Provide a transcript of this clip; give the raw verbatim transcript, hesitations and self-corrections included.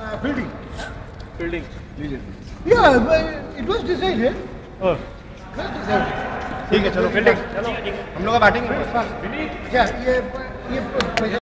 Fielding fielding लीजिए। या it was decided. ठीक है चलो फील्डिंग, चलो हम लोग का बैटिंग है। क्या ये ये